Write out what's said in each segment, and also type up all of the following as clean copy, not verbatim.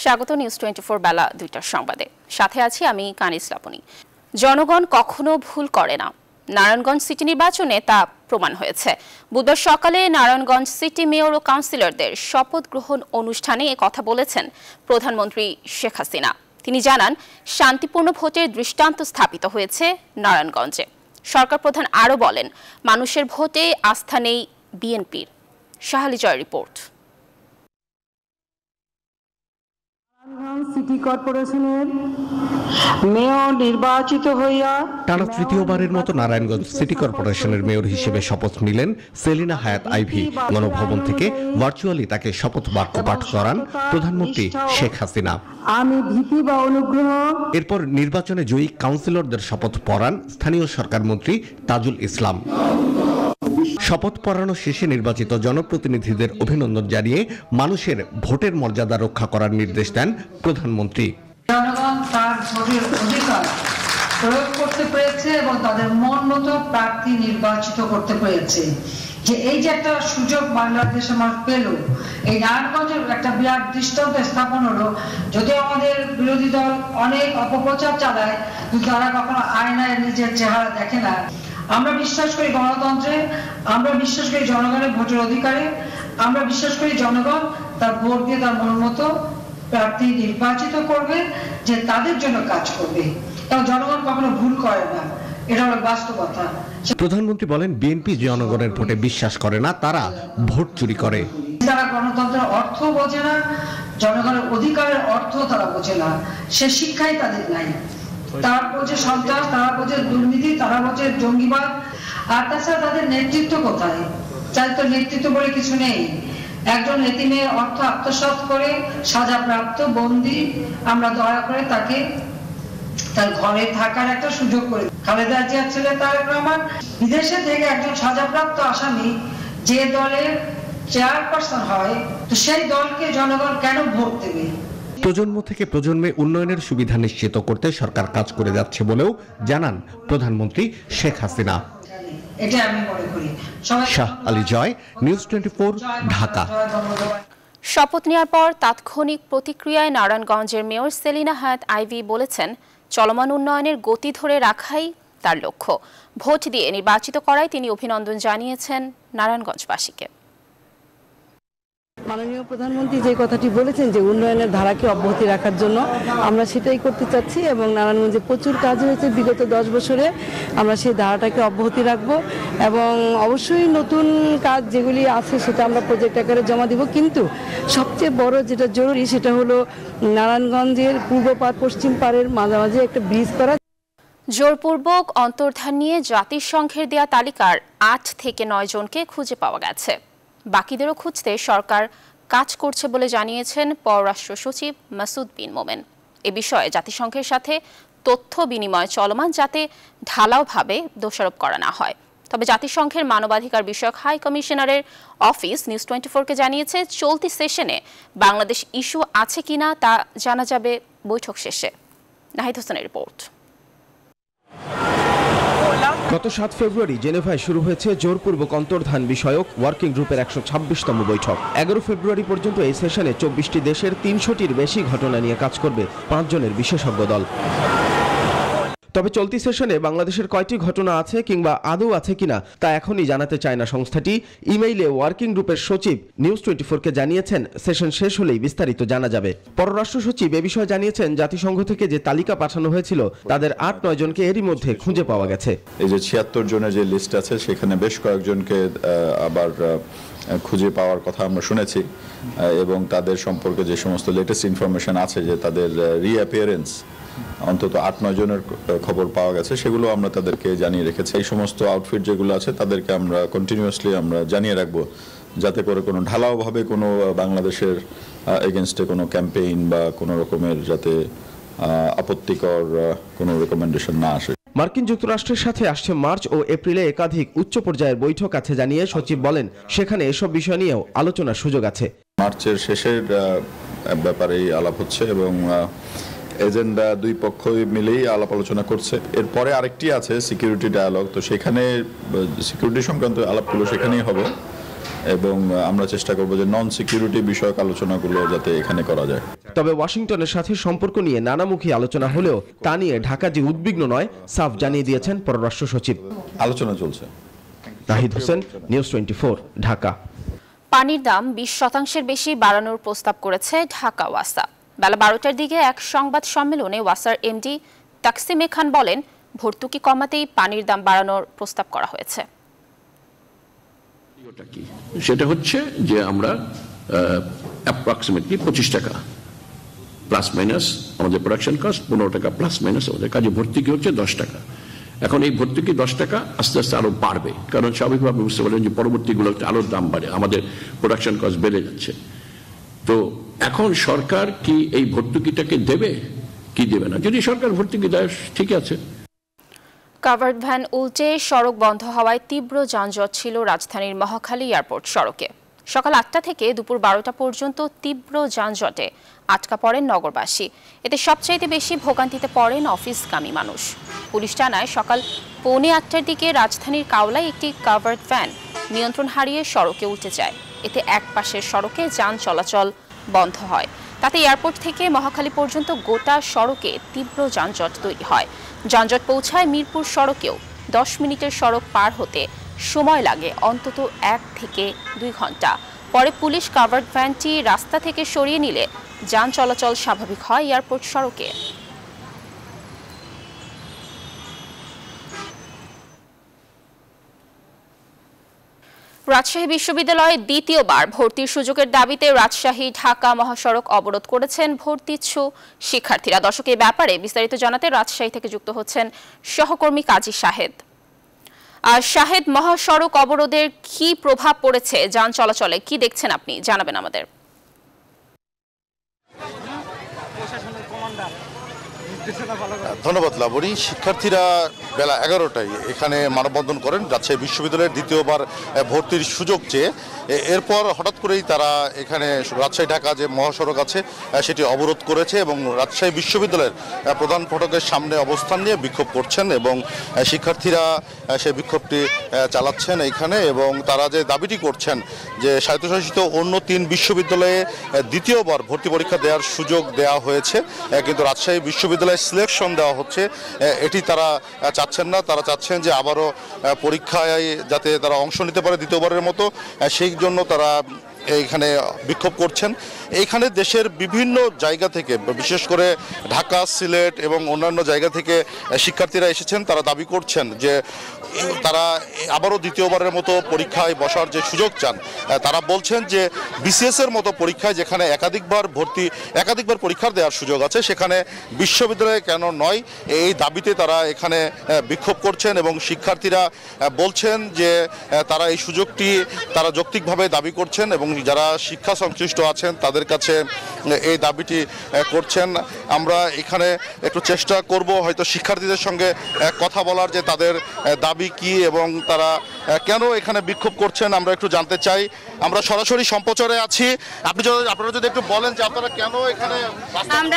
স্বাগত নিউজ 24 বেলা 2টার সংবাদে। সাথে আছি আমি কানিস লাপনি। জনগণ কখনো ভুল করে না। নারায়ণগঞ্জ সিটি নির্বাচনে তা প্রমাণ হয়েছে। বুধবার সকালে নারায়ণগঞ্জ সিটি মেয়র ও কাউন্সিলরদের শপথ গ্রহণ অনুষ্ঠানে এ কথা বলেছেন প্রধানমন্ত্রী শেখ হাসিনা। তিনি জানান, শান্তিপূর্ণ ভোটের দৃষ্টান্ত স্থাপিত হয়েছে নারায়ণগঞ্জে। সরকার প্রধান আরও বলেন, মানুষের ভোটে আস্থা নেই বিএনপির। শাহালি জয় রিপোর্ট। সিটি কর্পোরেশনের মেয়র নির্বাচিত হইয়া টানা তৃতীয়বারের মতো নারায়ণগঞ্জ সিটি কর্পোরেশনের মেয়র হিসেবে শপথ নিলেন সেলিনা হায়াত আইভি। গণভবন থেকে ভার্চুয়ালি তাকে শপথ বাক্য পাঠ করান প্রধানমন্ত্রী শেখ হাসিনা। আমি ভীতি বা অনুগ্রহ। এরপর নির্বাচনে জয়ী কাউন্সিলরদের শপথ পড়ান স্থানীয় সরকার মন্ত্রী তাজুল ইসলাম। শপথ পড়ানো শেষে নির্বাচিত জনপ্রতিনিধিদের অভিনন্দন জানিয়ে মানুষের ভোটের মর্যাদা রক্ষা করার নির্দেশ দেন প্রধানমন্ত্রী। জনগণ তার ভোটের অধিকার প্রয়োগ করতে পেরেছে এবং তাদের মন মতো প্রার্থী নির্বাচিত করতে পেরেছে। যে এই যে একটা সুযোগ বাংলাদেশ আমার পেল, এই নারায়ণগঞ্জের একটা বিরাট দৃষ্টান্ত স্থাপন হলো। যদিও আমাদের বিরোধী দল অনেক অপপ্রচার চালায়, কিন্তু তারা কখনো আয়নায় নিজের চেহারা দেখে না। আমরা বিশ্বাস করি গণতন্ত্রে, আমরা বিশ্বাস করি জনগণের ভোটের অধিকারে, আমরা বিশ্বাস করি জনগণ তার ভোট দিয়ে তার মন মতো প্রার্থী নির্বাচিত করবে, যে তাদের জন্য কাজ করবে। এবং জনগণ কখনো ভুল করে না, এটা হলো বাস্তবতা। প্রধানমন্ত্রী বলেন, বিএনপি জনগণের ভোটে বিশ্বাস করে না, তারা ভোট চুরি করে। তারা গণতন্ত্রের অর্থ বোঝে না, জনগণের অধিকারের অর্থ তারা বোঝে না, সে শিক্ষাই তাদের নাই। তারা বোঝে সন্ত্রাস, তারা বোঝে দুর্নীতি, তারা বোঝে জঙ্গিবাদ। আর তাছাড়া তাদের নেতৃত্ব কোথায়? তাদের তো নেতৃত্ব বলে কিছু নেই। একজন এতিমের অর্থ আত্মসাৎ করে সাজাপ্রাপ্ত বন্দী, আমরা দয়া করে তাকে তার ঘরে থাকার একটা সুযোগ করে। খালেদা জিয়ার ছেলে তারেক রহমান বিদেশে থেকে একজন সাজাপ্রাপ্ত আসামি যে দলের চেয়ারপারসন হয়, তো সেই দলকে জনগণ কেন ভোট দেবে? প্রজন্ম থেকে প্রজন্মে উন্নয়নের সুবিধা নিশ্চিত করতে সরকার কাজ করে যাচ্ছে বলেও জানান প্রধানমন্ত্রী শেখ হাসিনা। এটা আমি মনে করি। শাহ আলী জয়, নিউজ 24, ঢাকা। শপথ নেওয়ার পর তাৎক্ষণিক প্রতিক্রিয়ায় নারায়ণগঞ্জের মেয়র সেলিনা হায়াত আইভি বলেছেন, চলমান উন্নয়নের গতি ধরে রাখাই তার লক্ষ্য। ভোট দিয়ে নির্বাচিত করায় তিনি অভিনন্দন জানিয়েছেন নারায়ণগঞ্জবাসীকে। মাননীয় প্রধানমন্ত্রী যে কথাটি বলেছেন যে উন্নয়নের ধারাকে অব্যাহতি রাখার জন্য আমরা সেটাই করতে চাচ্ছি, এবং নারায়ণগঞ্জে প্রচুর কাজ হয়েছে বিগত 10 বছরে, আমরা সেই ধারাটাকে অব্যাহতি রাখব। এবং অবশ্যই নতুন কাজ যেগুলি আছে সেটা আমরা প্রজেক্ট আকারে জমা দিব, কিন্তু সবচেয়ে বড় যেটা জরুরি সেটা হলো নারায়ণগঞ্জের পূর্ব পাড় পশ্চিম পাড়ের মাঝামাঝি একটা ব্রিজ করা। জোরপূর্বক অন্তর্ধান নিয়ে জাতিসংঘের দেয়া তালিকার 8 থেকে 9 জনকে খুঁজে পাওয়া গেছে। বাকিদেরও খুঁজতে সরকার কাজ করছে বলে জানিয়েছেন পররাষ্ট্র সচিব মাসুদ বিন মোমেন। এ বিষয়ে জাতিসংঘের সাথে তথ্য বিনিময় চলমান, যাতে ঢালাওভাবে দোষারোপ করা না হয়। তবে জাতিসংঘের মানবাধিকার বিষয়ক হাই কমিশনারের অফিস নিউজ 24-কে জানিয়েছে, চলতি সেশনে বাংলাদেশ ইস্যু আছে কিনা তা জানা যাবে বৈঠক শেষে। নাহিদ হোসেনের রিপোর্ট। গত 7 ফেব্রুয়ারি জেনেভায় শুরু হয়েছে জোরপূর্বক অন্তর্ধান বিষয়ক ওয়ার্কিং গ্রুপের 126তম বৈঠক। 11 ফেব্রুয়ারি পর্যন্ত এই সেশনে 24টি দেশের 300টির বেশি ঘটনা নিয়ে কাজ করবে 5 জনের বিশেষজ্ঞ দল। তবে চলতি সেশনে বাংলাদেশের কয়টি ঘটনা আছে কিংবা আদৌ আছে কিনা তা এখনই জানাতে চায় না সংস্থাটি। ইমেইলে ওয়ার্কিং গ্রুপের সচিব নিউজ 24-কে জানিয়েছেন, সেশন শেষ হলেই বিস্তারিত জানা যাবে। পররাষ্ট্র সচিব এ বিষয়ে জানিয়েছেন, জাতিসংঘ থেকে যে তালিকা পাঠানো হয়েছিল তাদের 8-9 জনকে এরই মধ্যে খুঁজে পাওয়া গেছে। এই যে 76 জনের যে লিস্ট আছে সেখানে বেশ কয়েকজনকে আবার খুঁজে পাওয়ার কথা আমরা শুনেছি, এবং তাদের সম্পর্কে যে সমস্ত লেটেস্ট ইনফরমেশন আছে যে তাদের রিঅ্যাপিয়ারেন্স অন্তত 8-9 জনের খবর পাওয়া গেছে, সেগুলো আমরা তাদেরকে জানিয়ে রেখেছি। এই সমস্ত আউটফিট যেগুলো আছে তাদেরকে আমরা কন্টিনিউয়াসলি আমরা জানিয়ে রাখবো, যাতে করে কোনো ঢালাওভাবে কোনো বাংলাদেশের এগেনস্টে কোনো ক্যাম্পেইন বা কোনো রকমের যাতে আপত্তিকর কোনো রেকমেন্ডেশন না আসে। মার্কিন যুক্তরাষ্ট্রের সাথে আসছে মার্চ ও এপ্রিলে একাধিক উচ্চ পর্যায়ের বৈঠক আছে জানিয়ে সচিব বলেন, সেখানে এসব বিষয় নিয়েও আলোচনার সুযোগ আছে। মার্চের শেষের ব্যাপারেই আলাপ হচ্ছে এবং এজেন্ডা দুই পক্ষই মিলেই আলাপ আলোচনা করছে। এরপরে আরেকটি আছে সিকিউরিটি ডায়ালগ, তো সেখানে সিকিউরিটি সংক্রান্ত আলাপগুলো সেখানেই হবে। এবং আমরা চেষ্টা করব যে নন সিকিউরিটি বিষয়ক আলোচনাগুলো যাতে এখানে করা যায়। তবে ওয়াশিংটনের সাথে সম্পর্ক নিয়ে নানামুখী আলোচনা হলেও তা নিয়ে ঢাকা যে উদ্বিগ্ন নয় সাফ জানিয়ে দিয়েছেন পররাষ্ট্র সচিব। আলোচনা চলছে। নাহিদ হোসেন, নিউজ 24, ঢাকা। পানির দাম 20% বেশি বাড়ানোর প্রস্তাব করেছে ঢাকা ওয়াসা। বেলা 12টার দিকে এক সংবাদ সম্মেলনে ওয়াসার এমডি তাকসিমে খান বলেন, ভর্তুকি কমাতেই পানির দাম বাড়ানোর প্রস্তাব করা হয়েছে। সেটা হচ্ছে যে আমরা অ্যাপ্রক্সিমেটলি 25 টাকা প্লাস মাইনাস আমাদের প্রোডাকশন কস্ট, 15 টাকা প্লাস মাইনাস আমাদের কাজে ভর্তুকি হচ্ছে 10 টাকা। এখন এই ভর্তুকি 10 টাকা আস্তে আস্তে আরো বাড়বে, কারণ স্বাভাবিকভাবে বুঝতে পারলেন যে পরবর্তীগুলোতে আলোর দাম বাড়ে, আমাদের প্রোডাকশন কস্ট বেড়ে যাচ্ছে। তো এখন সরকার কি এই ভর্তুকিটাকে দেবে কি দেবে না? যদি সরকার ভর্তুকি দেয় ঠিক আছে। কাভার্ড ভ্যান উল্টে সড়ক বন্ধ হওয়ায় তীব্র যানজট ছিল রাজধানীর মহাখালী এয়ারপোর্ট সড়কে। সকাল 8টা থেকে দুপুর 12টা পর্যন্ত তীব্র যানজটে আটকা পড়েন নগরবাসী। এতে সবচাইতে বেশি ভোগান্তিতে পড়েন অফিসগামী মানুষ। পুলিশ জানায়, সকাল 7:45টার দিকে রাজধানীর কাওলায় একটি কাভার্ড ভ্যান নিয়ন্ত্রণ হারিয়ে সড়কে উল্টে যায়। এতে এক পাশের সড়কে যান চলাচল বন্ধ হয়। তাতে এয়ারপোর্ট থেকে মহাখালী পর্যন্ত গোটা সড়কে তীব্র যানজট তৈরি হয়। যানজট পৌঁছায় মিরপুর সড়কেও। 10 মিনিটের সড়ক পার হতে সময় লাগে অন্তত 1 থেকে 2 ঘন্টা। পরে পুলিশ কাভার্ড ভ্যানটি রাস্তা থেকে সরিয়ে নিলে যান চলাচল স্বাভাবিক হয় এয়ারপোর্ট সড়কে। রাজশাহী বিশ্ববিদ্যালয়ে দ্বিতীয়বার ভর্তির সুযোগের দাবিতে রাজশাহী ঢাকা মহাসড়ক অবরোধ করেছেন ভর্তিচ্ছু শিক্ষার্থীরা। দর্শক, এই ব্যাপারে বিস্তারিত জানাতে রাজশাহী থেকে যুক্ত হচ্ছেন সহকর্মী কাজী শাহেদ। আর শাহেদ, মহাসড়ক অবরোধের কি প্রভাব পড়েছে যান চলাচলে, কি দেখছেন আপনি, জানাবেন আমাদের। ধন্যবাদ লাবণী। শিক্ষার্থীরা বেলা 11টায় এখানে মানববন্ধন করেন রাজশাহী বিশ্ববিদ্যালয়ের দ্বিতীয়বার ভর্তির সুযোগ চেয়ে। এরপর হঠাৎ করেই তারা এখানে রাজশাহী ঢাকা যে মহাসড়ক আছে সেটি অবরোধ করেছে এবং রাজশাহী বিশ্ববিদ্যালয়ের প্রধান ফটকের সামনে অবস্থান নিয়ে বিক্ষোভ করছেন এবং শিক্ষার্থীরা সেই বিক্ষোভটি চালাচ্ছেন এখানে। এবং তারা যে দাবিটি করছেন যে স্বায়ত্তশাসিত অন্য 3 বিশ্ববিদ্যালয়ে দ্বিতীয়বার ভর্তি পরীক্ষা দেওয়ার সুযোগ দেওয়া হয়েছে, কিন্তু রাজশাহী বিশ্ববিদ্যালয়ে সিলেকশন দেওয়া হচ্ছে, এটি তারা চাচ্ছেন না। তারা চাচ্ছেন যে আবারও পরীক্ষায় যাতে তারা অংশ নিতে পারে দ্বিতীয়বারের মতো, সেই জন্য তারা এইখানে বিক্ষোভ করছেন। এইখানে দেশের বিভিন্ন জায়গা থেকে, বিশেষ করে ঢাকা, সিলেট এবং অন্যান্য জায়গা থেকে শিক্ষার্থীরা এসেছেন। তারা দাবি করছেন যে তারা আবারও দ্বিতীয়বারের মতো পরীক্ষায় বসার যে সুযোগ চান। তারা বলছেন যে বিসিএস এর মতো পরীক্ষায় যেখানে একাধিকবার পরীক্ষা দেওয়ার সুযোগ আছে, সেখানে বিশ্ববিদ্যালয়ে কেন নয়, এই দাবিতে তারা এখানে বিক্ষোভ করছেন। এবং শিক্ষার্থীরা বলছেন যে তারা এই সুযোগটি তারা যৌক্তিকভাবে দাবি করছেন এবং যারা শিক্ষা সংশ্লিষ্ট আছেন তাদের কাছে এই দাবিটি করছেন। আমরা এখানে একটু চেষ্টা করব হয়তো শিক্ষার্থীদের সঙ্গে কথা বলার, যে তাদের দাবি কি এবং তারা কেন এখানে বিক্ষোভ করছেন আমরা একটু জানতে চাই। আমরা সরাসরি সম্প্রচারে আছি, আপনারা যদি একটু বলেন যে আপনারা কেন এখানে। আমরা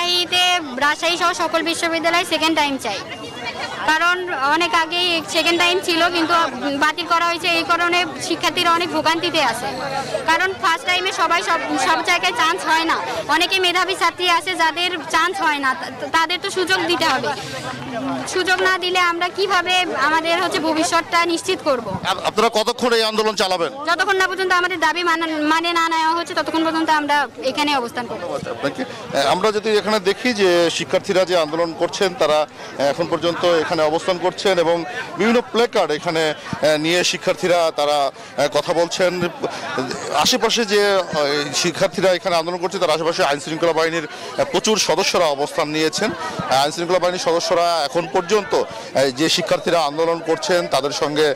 রাজশাহী সহ সকল বিশ্ববিদ্যালয়ে সেকেন্ড টাইম চাই, কারণ অনেক আগেই সেকেন্ড টাইম ছিল কিন্তু বাতিল করা হয়েছে। এই কারণে শিক্ষার্থীরা অনেক ভোগান্তিতে আছে, কারণ ফার্স্ট টাইমে সবাই সব জায়গায় চান্স হয় না। অনেকে মেধাবী ছাত্রী আছে যাদের চান্স হয় না, তাদের তো সুযোগ দিতে হবে। সুযোগ না দিলে আমরা কিভাবে আমাদের ভবিষ্যৎটা নিশ্চিত করব? আপনারা কতক্ষণ এই আন্দোলন চালাবেন? যতক্ষণ না পর্যন্ত আমাদের দাবি মানে না নেওয়া হচ্ছে ততক্ষণ পর্যন্ত আমরা এখানে অবস্থান করব। আমরা যদি এখানে দেখি যে শিক্ষার্থীরা যে আন্দোলন করছেন তারা এখন পর্যন্ত এখানে অবস্থান করছেন এবং বিভিন্ন প্লেকার্ড এখানে নিয়ে শিক্ষার্থীরা তারা কথা বলছেন। আশেপাশে যে শিক্ষার্থীরা এখানে আন্দোলন করছে তার আশেপাশে আইনশৃঙ্খলা বাহিনীর প্রচুর সদস্যরা অবস্থান নিয়েছেন। আইনশৃঙ্খলা বাহিনীর সদস্যরা এখন পর্যন্ত যে শিক্ষার্থীরা আন্দোলন করছেন তাদের সঙ্গে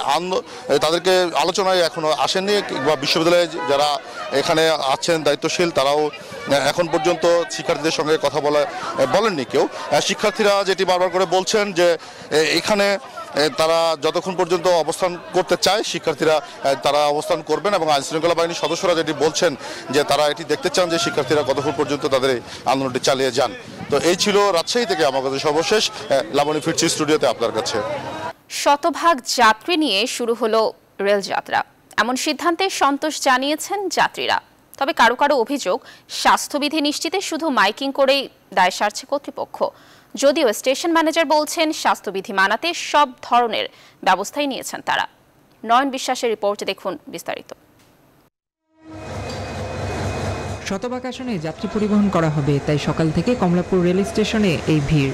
তাদেরকে আলোচনায় এখনো আসেননি, কিংবা বিশ্ববিদ্যালয়ে যারা এখানে আছেন দায়িত্বশীল তারাও এখন পর্যন্ত শিক্ষার্থীদের সঙ্গে কথা বলেননি কেউ। শিক্ষার্থীরা যেটি বারবার করে বলছেন যে এখানে তারা যতক্ষণ পর্যন্ত অবস্থান করতে চায় শিক্ষার্থীরা তারা অবস্থান করবেন এবং আইনশৃঙ্খলা বাহিনীর সদস্যরা যেটি বলছেন যে তারা এটি দেখতে চান যে শিক্ষার্থীরা কতক্ষণ পর্যন্ত তাদের এই আন্দোলনটি চালিয়ে যান। তো এই ছিল রাজশাহী থেকে আমার কাছে সর্বশেষ। লাবণী, ফিরছি স্টুডিওতে আপনার কাছে। শতভাগ যাত্রী নিয়ে শুরু হলো রেলযাত্রা। এমন সিদ্ধান্তে সন্তোষ জানিয়েছেন যাত্রীরা। তবে কারো কারো অভিযোগ, স্বাস্থ্যবিধি নিশ্চিতে শুধু মাইকিং করেই দায় সারছে কর্তৃপক্ষ। যদিও স্টেশন ম্যানেজার বলছেন স্বাস্থ্যবিধি মানাতে সব ধরনের ব্যবস্থাই নিয়েছেন তারা। নয়ন বিশ্বাসের রিপোর্টে দেখুন বিস্তারিত। শতভাগ আসনে যাত্রী পরিবহন করা হবে, তাই সকাল থেকে কমলাপুর রেল স্টেশনে এই ভিড়।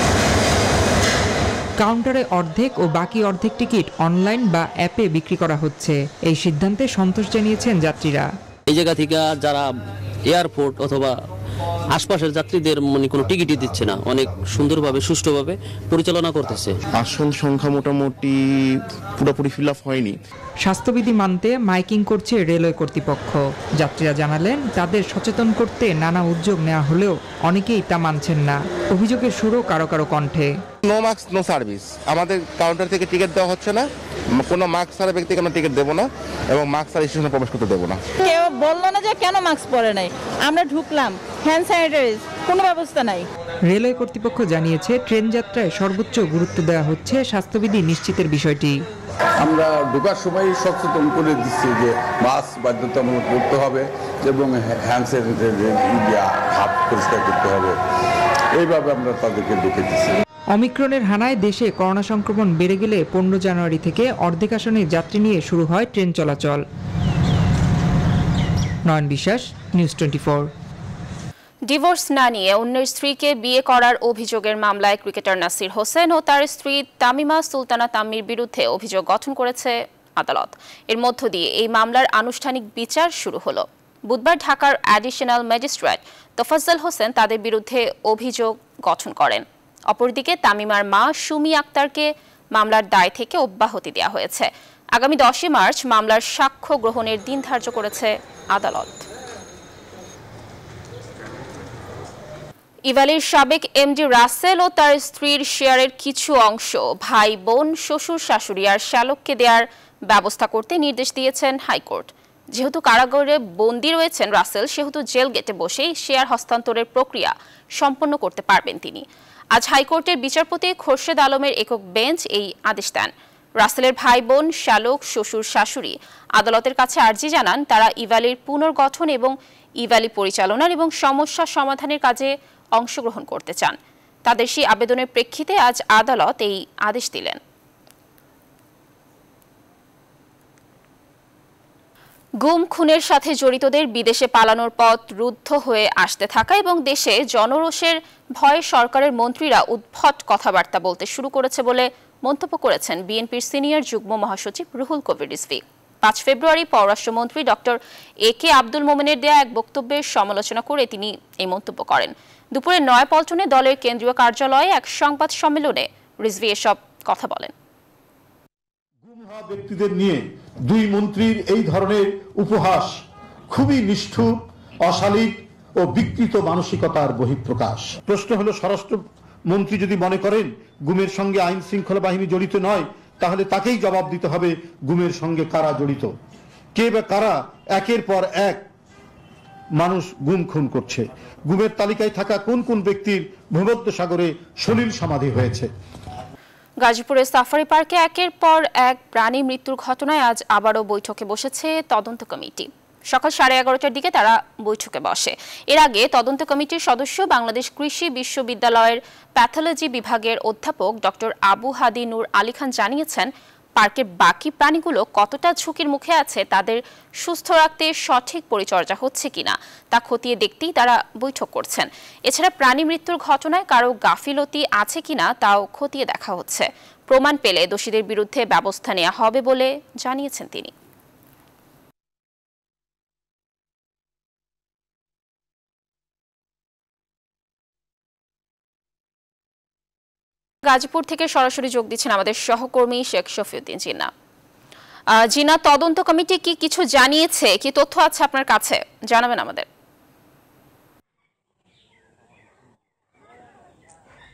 কাউন্টারে অর্ধেক ও বাকি অর্ধেক টিকিট অনলাইন বা অ্যাপে বিক্রি করা হচ্ছে। এই সিদ্ধান্তে সন্তোষ জানিয়েছেন যাত্রীরা। এই জায়গা থেকে যারা এয়ারপোর্ট অথবা আশপাশের যাত্রীদের কোনো টিকিটই দিচ্ছে না, অনেক সুন্দরভাবে সুষ্ঠুভাবে পরিচালনা করতেছে। আসন সংখ্যা মোটামুটি পুরোপুরি ফিল আপ হয়নি। স্বাস্থ্যবিধি মানতে মাইকিং করছে রেলওয়ে কর্তৃপক্ষ। যাত্রীরা জানালেন তাদের সচেতন করতে নানা উদ্যোগ নেওয়া হলেও অনেকেই তা মানছেন না। অভিযোগের সুরও কারো কারো কণ্ঠে। নো মাস্ক নো সার্ভিস, আমাদের কাউন্টার থেকে টিকিট দেওয়া হচ্ছে না, কোনো মাস্ক ছাড়া ব্যক্তিকে আমরা টিকিট দেবো না এবং মাস্ক ছাড়া স্টেশনে প্রবেশ করতে দেবো না। কেউ বললো না যে কেন মাস্ক পরে নাই, আমরা ঢুকলাম, হ্যান্ড স্যানিটাইজ কোনো ব্যবস্থা নাই। রেলওয়ে কর্তৃপক্ষ জানিয়েছে ট্রেন যাত্রায় সর্বোচ্চ গুরুত্ব দেওয়া হচ্ছে স্বাস্থ্যবিধি নিশ্চিতের বিষয়টি। আমরা ঢোকার সময় সচেতন করে দিচ্ছি যে মাস্ক বাধ্যতামূলক করতে হবে এবং হ্যান্ড স্যানিটাইজার হাত পরিষ্কার করতে হবে, এইভাবে আমরা তাদেরকে ঢুকে দিচ্ছি। অমিক্রনের হানায় দেশে করোনা সংক্রমণ বেড়ে গেলে 15 জানুয়ারি থেকে অর্ধেক আসনে যাত্রী নিয়ে শুরু হয় ট্রেন চলাচল। নয়ন বিশ্বাস, নিউজ 24। ডিভোর্স না নিয়ে অন্যের স্ত্রীকে বিয়ে করার অভিযোগের মামলায় ক্রিকেটার নাসির হোসেন ও তার স্ত্রী তামিমা সুলতানা তাম্মির বিরুদ্ধে অভিযোগ গঠন করেছে আদালত। এর মধ্য দিয়ে এই মামলার আনুষ্ঠানিক বিচার শুরু হলো। বুধবার ঢাকার অ্যাডিশনাল ম্যাজিস্ট্রেট তোফাজ্জল হোসেন তাদের বিরুদ্ধে অভিযোগ গঠন করেন। অপরদিকে তামিমার মা সুমি আক্তারকে মামলার দায় থেকে অব্যাহতি দেওয়া হয়েছে। আগামী 10 মার্চ মামলার সাক্ষ্য গ্রহণের দিন ধার্য করেছে আদালত। ইভালির সাবেক এমডি রাসেল ও তার স্ত্রীর শেয়ারের কিছু অংশ ভাই বোন, শ্বশুর শাশুড়ি আর শ্যালককে দেওয়ার ব্যবস্থা করতে নির্দেশ দিয়েছেন হাইকোর্ট। যেহেতু কারাগারে বন্দী রয়েছেন রাসেল, সেহেতু জেল গেটে বসেই শেয়ার হস্তান্তরের প্রক্রিয়া সম্পন্ন করতে পারবেন তিনি। আজ হাইকোর্টের বিচারপতি খোরশেদ আলমের একক বেঞ্চ এই আদেশ দেন। রাসেলের ভাই বোন, শ্যালক, শ্বশুর শাশুড়ি আদালতের কাছে আর্জি জানান তারা ইভালির পুনর্গঠন এবং ইভালি পরিচালনার এবং সমস্যা সমাধানের কাজে অংশগ্রহণ করতে চান। তাদের সেই আবেদনের প্রেক্ষিতে আজ আদালত এই আদেশ দিলেন। গুম খুনের সাথে জড়িতদের বিদেশে পালানোর পথ রুদ্ধ হয়ে আসতে থাকা এবং দেশে জনরোষের ভয়ে সরকারের মন্ত্রীরা উদ্ভট কথাবার্তা বলতে শুরু করেছে বলে মন্তব্য করেছেন বিএনপির সিনিয়র যুগ্ম মহাসচিব রুহুল কবির রিজভী। 5 ফেব্রুয়ারি পররাষ্ট্রমন্ত্রী ডক্টর AK আব্দুল মোমেনের দেয়া এক বক্তব্যের সমালোচনা করে তিনি এই মন্তব্য করেন। দুপুরে নয়াপল্টনে দলের কেন্দ্রীয় কার্যালয়ে এক সংবাদ সম্মেলনে রিজভী এসব কথা বলেন। গুম হওয়া ব্যক্তিদের নিয়ে দুই মন্ত্রীর এই ধরনের উপহাস খুবই নিষ্ঠুর, অশালীন ও বিকৃত মানসিকতার বহিঃপ্রকাশ। প্রশ্ন হলো, স্বরাষ্ট্রমন্ত্রী যদি মনে করেন গুমের সঙ্গে আইন শৃঙ্খলা বাহিনী জড়িত নয়, তাহলে তাকেই জবাব দিতে হবে গুমের সঙ্গে কারা জড়িত, কে বা কারা একের পর এক মানুষ গুম খুন করছে, গুমের তালিকায় থাকা কোন কোন ব্যক্তির ভূমধ্যসাগরে সলিল সমাধি হয়েছে। গাজীপুরের সাফারি পার্কে একের পর এক প্রাণী মৃত্যুর ঘটনায় আজ আবারও বৈঠকে বসেছে তদন্ত কমিটি। সকাল 11:30টার দিকে তারা বৈঠকে বসে। এর আগে তদন্ত কমিটির সদস্য বাংলাদেশ কৃষি বিশ্ববিদ্যালয়ের প্যাথোলজি বিভাগের অধ্যাপক ডক্টর আবু হাদি নূর আলী খান জানিয়েছেন, পার্কের বাকি প্রাণীগুলো কতটা ঝুঁকির মুখে আছে, তাদের সুস্থ রাখতে সঠিক পরিচর্যা হচ্ছে কিনা তা খতিয়ে দেখতেই তারা বৈঠক করছেন। এছাড়া প্রাণী মৃত্যুর ঘটনায় কারো গাফিলতি আছে কিনা তাও খতিয়ে দেখা হচ্ছে। প্রমাণ পেলে দোষীদের বিরুদ্ধে ব্যবস্থা নেওয়া হবে বলে জানিয়েছেন তিনি। গাজীপুর থেকে সরাসরি যোগ দিচ্ছেন আমাদের সহকর্মী শেখ শফিউদ্দিন জিনা। জিনা, তদন্ত কমিটি কি কিছু জানিয়েছে, কি তথ্য আছে আপনার কাছে, জানাবেন আমাদের।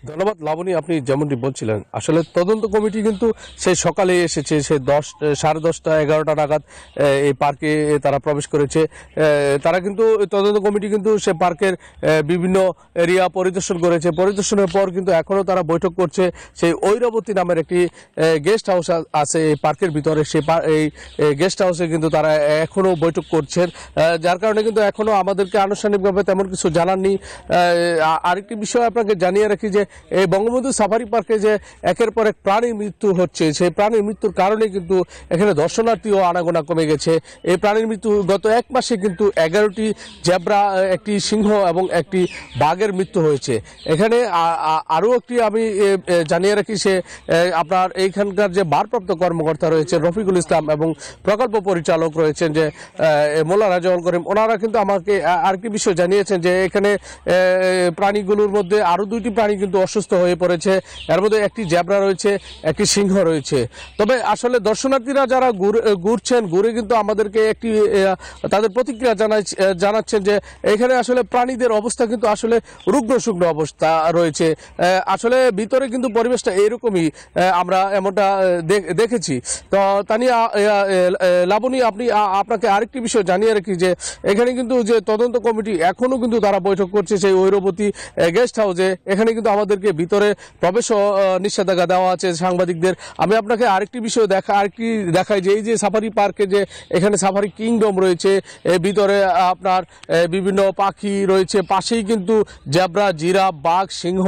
ধন্যবাদ লাবণী, আপনি যেমনটি বলছিলেন আসলে তদন্ত কমিটি কিন্তু সেই সকালে এসেছে, সে 10:30 11টা নাগাদ এই পার্কে তারা প্রবেশ করেছে। তারা কিন্তু তদন্ত কমিটি কিন্তু সে পার্কের বিভিন্ন এরিয়া পরিদর্শন করেছে। পরিদর্শনের পর কিন্তু এখনও তারা বৈঠক করছে। সেই ঐরাবতী নামের একটি গেস্ট হাউস আছে এই পার্কের ভিতরে, এই গেস্ট হাউসে কিন্তু তারা এখনও বৈঠক করছেন, যার কারণে কিন্তু এখনও আমাদেরকে আনুষ্ঠানিকভাবে তেমন কিছু জানাননি। আরেকটি বিষয় আপনাকে জানিয়ে রাখি যে এই বঙ্গবন্ধু সাফারি পার্কে যে একের পর এক প্রাণীর মৃত্যু হচ্ছে, সেই প্রাণীর মৃত্যুর কারণে কিন্তু এখানে দর্শনার্থীও আনাগোনা কমে গেছে। এই প্রাণীর মৃত্যু গত 1 মাসে কিন্তু 11টি জেব্রা, একটি সিংহ এবং একটি বাঘের মৃত্যু হয়েছে। এখানে আরও একটি আমি জানিয়ে রাখি, সে আপনার এইখানকার যে ভারপ্রাপ্ত কর্মকর্তা রয়েছে রফিকুল ইসলাম এবং প্রকল্প পরিচালক রয়েছেন যে মোল্লা রাজাউল করিম, ওনারা কিন্তু আমাকে আরেকটি বিষয় জানিয়েছেন যে এখানে প্রাণীগুলোর মধ্যে আরও 2টি প্রাণী কিন্তু অসুস্থ হয়ে পড়েছে। এর মধ্যে একটি জেব্রা রয়েছে, একটি সিংহ রয়েছে। তবে আসলে দর্শনার্থীরা যারা ঘুরে কিন্তু আমাদেরকে একটি তাদের প্রতিক্রিয়া জানাচ্ছেন যে এখানে আসলে প্রাণীদের অবস্থা কিন্তু আসলে রুগ্ন শুগ্ন অবস্থা রয়েছে। আসলে ভিতরে কিন্তু পরিবেশটা এরকমই আমরা এমনটা দেখেছি। তো তানিয়া লাবণী, আপনাকে আরেকটি বিষয় জানিয়ে রাখি যে এখানে কিন্তু যে তদন্ত কমিটি এখনো কিন্তু তারা বৈঠক করছে সেই ঐরাবতী গেস্ট হাউসে। এখানে কিন্তু আমাদেরকে ভিতরে প্রবেশ নিষেধাজ্ঞা দেওয়া আছে সাংবাদিকদের। আমি আপনাকে আরেকটি বিষয় দেখাই যে এই যে সাফারি পার্কে যে এখানে সাফারি কিংডম রয়েছে, এর ভিতরে আপনার বিভিন্ন পাখি রয়েছে, পাশেই কিন্তু জেব্রা, জিরাফ, বাঘ, সিংহ,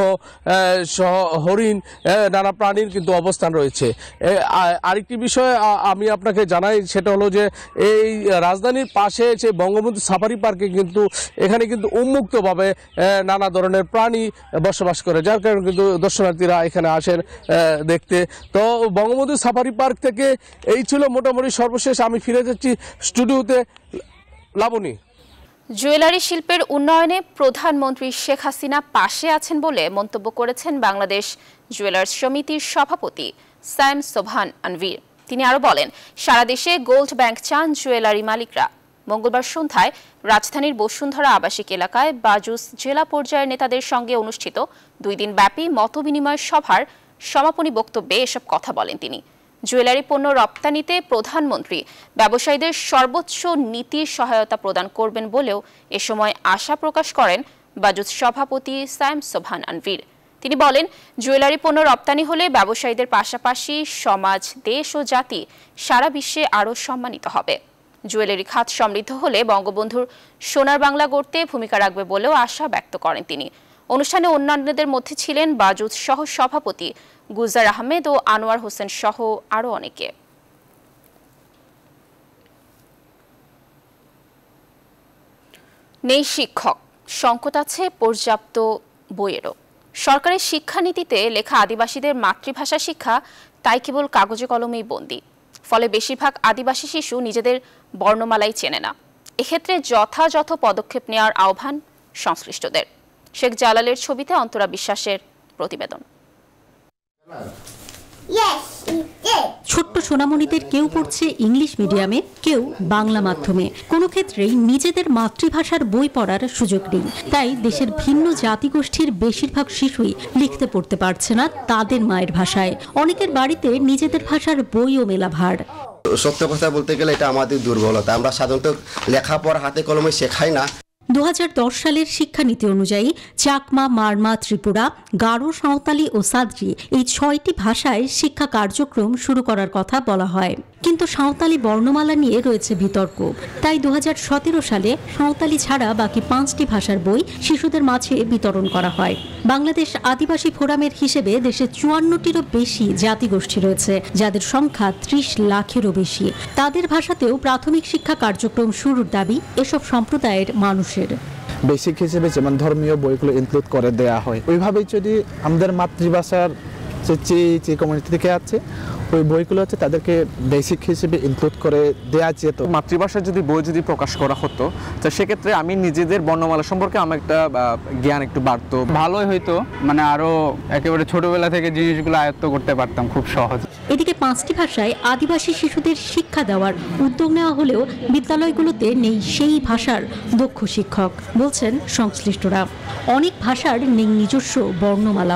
হরিণ, নানা প্রাণীর কিন্তু অবস্থান রয়েছে। আরেকটি বিষয় আমি আপনাকে জানাই, সেটা হলো যে এই রাজধানীর পাশে যে বঙ্গবন্ধু সাফারি পার্কে কিন্তু এখানে কিন্তু উন্মুক্তভাবে নানা ধরনের প্রাণী বসবাস করে, যার কারণে কিন্তু দর্শনার্থীরা এখানে আসেন দেখতে। তো বঙ্গবন্ধু সাফারি পার্ক থেকে এই ছিল মোটামুটি সর্বশেষ। আমি ফিরে যাচ্ছি স্টুডিওতে। লাবণী, জুয়েলারি শিল্পের উন্নয়নে প্রধানমন্ত্রী শেখ হাসিনা পাশে আছেন বলে মন্তব্য করেছেন বাংলাদেশ জুয়েলার্স সমিতির সভাপতি সাইম সোবহান আনভীর। তিনি আরো বলেন, সারা দেশে গোল্ড ব্যাংক চান জুয়েলারি মালিকরা। মঙ্গলবার সন্ধ্যায় রাজধানীর বসুন্ধরা আবাসিক এলাকায় বাজুস জেলা পর্যায়ের নেতাদের সঙ্গে অনুষ্ঠিত 2 দিন ব্যাপী মতবিনিময় সভার সমাপনী বক্তব্যে এসব কথা বলেন তিনি। জুয়েলারি পণ্য রপ্তানিতে প্রধানমন্ত্রী ব্যবসায়ীদের সর্বোচ্চ নীতি সহায়তা প্রদান করবেন বলেও এ সময় আশা প্রকাশ করেন বাজুস সভাপতি সাইম সোবহান আনভীর। তিনি বলেন, জুয়েলারি পণ্য রপ্তানি হলে ব্যবসায়ীদের পাশাপাশি সমাজ, দেশ ও জাতি সারা বিশ্বে আরও সম্মানিত হবে। জুয়েলারি খাত সমৃদ্ধ হলে বঙ্গবন্ধুর সোনার বাংলা গড়তে ভূমিকা রাখবে বলেও আশা ব্যক্ত করেন তিনি। অনুষ্ঠানে অন্যান্যদের মধ্যে ছিলেন বাজুস সহ সভাপতি গুলজার আহমেদ ও আনোয়ার হোসেন সহ আরও অনেকে। নেই শিক্ষক, সংকট আছে পর্যাপ্ত বইয়েরও। সরকারের শিক্ষানীতিতে লেখা আদিবাসীদের মাতৃভাষা শিক্ষা তাই কেবল কাগজে কলমেই বন্দী। ফলে বেশিরভাগ আদিবাসী শিশু নিজেদের বর্ণমালাই চেনে না। এক্ষেত্রে যথাযথ পদক্ষেপ নেওয়ার আহ্বান সংশ্লিষ্টদের। শেখ জালালের ছবিতে অন্তরা বিশ্বাসের প্রতিবেদন। ছোট্ট সোনামণিদের কেউ পড়ছে ইংলিশ মিডিয়ামে, কেউ বাংলা মাধ্যমে। কোনো ক্ষেত্রেই নিজেদের মাতৃভাষার বই পড়ার সুযোগ নেই। তাই দেশের ভিন্ন জাতিগোষ্ঠীর বেশিরভাগ শিশুই লিখতে পড়তে পারছে না তাদের মায়ের ভাষায়। অনেকের বাড়িতে নিজেদের ভাষার বইও মেলা ভার। সত্য কথা বলতে গেলে এটা আমাদের দুর্বলতা। আমরা সাধারণত লেখাপড়া হাতে কলমে শেখাই না। 2010 সালের শিক্ষানীতি অনুযায়ী চাকমা, মারমা, ত্রিপুরা, গারো, সাঁওতালি ও সাদ্রি এই 6টি ভাষায় শিক্ষা কার্যক্রম শুরু করার কথা বলা হয়। কিন্তু সাঁওতালি বর্ণমালা নিয়ে রয়েছে বিতর্ক। তাই 2017 সালে সাঁওতালি ছাড়া বাকি 5টি ভাষার বই শিশুদের মাঝে বিতরণ করা হয়। বাংলাদেশ আদিবাসী ফোরামের হিসেবে দেশে 54টিরও বেশি জাতিগোষ্ঠী রয়েছে, যাদের সংখ্যা 30 লাখেরও বেশি। তাদের ভাষাতেও প্রাথমিক শিক্ষা কার্যক্রম শুরুর দাবি এসব সম্প্রদায়ের মানুষের। বেসিক হিসেবে যেমন ধর্মীয় বইগুলো ইনক্লুড করে দেয়া হয়, ওইভাবেই যদি আমাদের মাতৃভাষার যে কমিউনিটি থেকে আছে ওই বইগুলো হচ্ছে তাদেরকে বেসিক হিসেবে ইনক্লুড করে দেওয়া যেত। মাতৃভাষার যদি বই যদি প্রকাশ করা হতো, তো সেক্ষেত্রে আমি নিজেদের বর্ণমালা সম্পর্কে আমার একটা জ্ঞান একটু বাড়তো, ভালোই হইতো। মানে আরো একেবারে ছোটবেলা থেকে জিনিসগুলো আয়ত্ত করতে পারতাম খুব সহজ। এদিকে 5টি ভাষায় আদিবাসী শিশুদের শিক্ষা দেওয়ার উদ্যোগ নেওয়া হলেও বিদ্যালয়গুলোতে নেই সেই ভাষার দক্ষ শিক্ষক, বলছেন সংশ্লিষ্টরা। অনেক ভাষার নেই নিজস্ব বর্ণমালাও।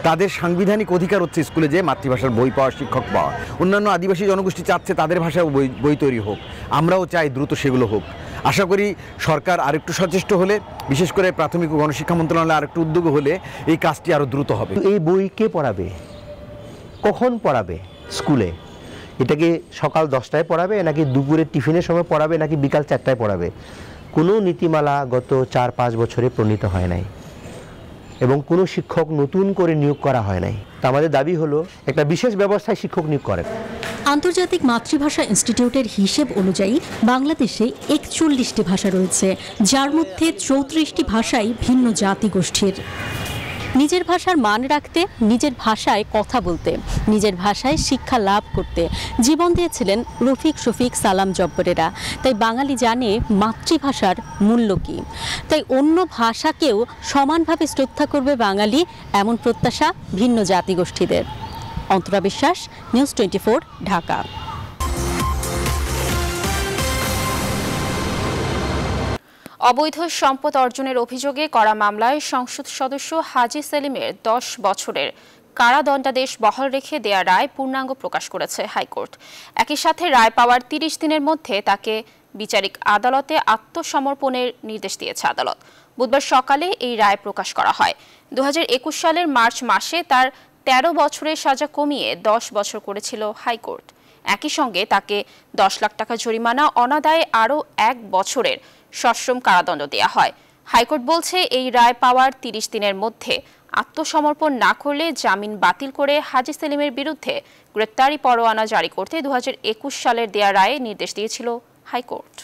তাদের সাংবিধানিক অধিকার হচ্ছে স্কুলে যে মাতৃভাষার বই পাওয়া, শিক্ষক পাওয়া। অন্যান্য আদিবাসী জনগোষ্ঠী চাচ্ছে তাদের ভাষায় বই তৈরি হোক, আমরাও চাই দ্রুত সেগুলো হোক। আশা করি সরকার আরেকটু সচেষ্ট হলে, বিশেষ করে প্রাথমিক ও গণশিক্ষা মন্ত্রণালয় আরেকটু উদ্যোগ হলে এই কাজটি আরও দ্রুত হবে। এই বই কে পড়াবে, কখন পড়াবে স্কুলে? এটাকে সকাল 10টায় পড়াবে, নাকি দুপুরের টিফিনের সময় পড়াবে, নাকি বিকাল 4টায় পড়াবে? কোনো নীতিমালা গত 4-5 বছরে প্রণীত হয় নাই এবং কোনো শিক্ষক নতুন করে নিয়োগ করা হয় নাই। তা আমাদের দাবি হলো একটা বিশেষ ব্যবস্থায় শিক্ষক নিয়োগ করেন। আন্তর্জাতিক মাতৃভাষা ইনস্টিটিউটের হিসেব অনুযায়ী বাংলাদেশে 41টি ভাষা রয়েছে, যার মধ্যে 34টি ভাষাই ভিন্ন জাতিগোষ্ঠীর। নিজের ভাষার মান রাখতে, নিজের ভাষায় কথা বলতে, নিজের ভাষায় শিক্ষা লাভ করতে জীবন দিয়েছিলেন রফিক, শফিক, সালাম জব্বরেরা। তাই বাঙালি জানে মাতৃভাষার মূল্য কী। তাই অন্য ভাষাকেও সমানভাবে শ্রদ্ধা করবে বাঙালি, এমন প্রত্যাশা ভিন্ন জাতিগোষ্ঠীদের। অন্তরা বিশ্বাস, নিউজ 24, ঢাকা। অবৈধ সম্পদ অর্জনের অভিযোগে করা মামলায় সংসদ সদস্য হাজী সেলিমের 10 বছরের কারাদণ্ডাদেশ বহাল রেখে দেয়া রায় পূর্ণাঙ্গ প্রকাশ করেছে হাইকোর্ট। একই সাথে রায় পাওয়ার 30 দিনের মধ্যে তাকে বিচারিক আদালতে আত্মসমর্পণের নির্দেশ দিয়েছে আদালত। বুধবার সকালে এই রায় প্রকাশ করা হয়। 2021 সালের মার্চ মাসে তার 13 বছরের সাজা কমিয়ে 10 বছর করেছিল হাইকোর্ট। একই সঙ্গে তাকে 10 লাখ টাকা জরিমানা, অনাদায়ে আরও 1 বছরের সশ্রম কারাদণ্ড দেওয়া হয়। হাইকোর্ট বলছে এই রায় পাওয়ার 30 দিনের মধ্যে আত্মসমর্পণ না করলে জামিন বাতিল করে হাজী সেলিমের বিরুদ্ধে গ্রেপ্তারি পরোয়ানা জারি করতে 2021 সালের দেয়া রায়ে নির্দেশ দিয়েছিল হাইকোর্ট।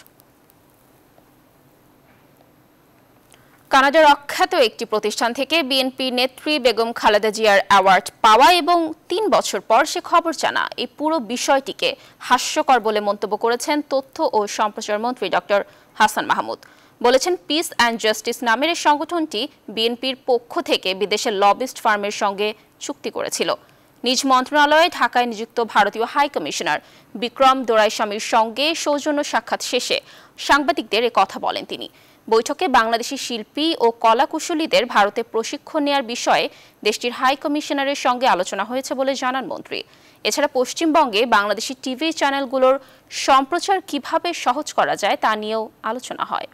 কানাডার অখ্যাত একটি প্রতিষ্ঠান থেকে বিএনপি নেত্রী বেগম খালেদা জিয়ার অ্যাওয়ার্ড পাওয়া এবং 3 বছর পর সে খবর জানা, এই পুরো বিষয়টিকে হাস্যকর বলে মন্তব্য করেছেন তথ্য ও সম্প্রচার মন্ত্রী ডক্টর হাসান মাহমুদ। বলেছেন, পিস অ্যান্ড জাস্টিস নামের এই সংগঠনটি বিএনপির পক্ষ থেকে বিদেশের লবিস্ট ফার্মের সঙ্গে চুক্তি করেছিল। নিজ মন্ত্রণালয়ে ঢাকায় নিযুক্ত ভারতীয় হাই কমিশনার বিক্রম দোরাইস্বামীর সঙ্গে সৌজন্য সাক্ষাৎ শেষে সাংবাদিকদের এ কথা বলেন তিনি। বৈঠকে বাংলাদেশি শিল্পী ও কলাকুশলীদের ভারতে প্রশিক্ষণ নেওয়ার বিষয়ে দেশটির হাই কমিশনারের সঙ্গে আলোচনা হয়েছে বলে জানান মন্ত্রী। এছাড়া পশ্চিমবঙ্গে বাংলাদেশি টিভি চ্যানেলগুলোর সম্প্রচার কিভাবে সহজ করা যায় তা নিয়েও আলোচনা হয়।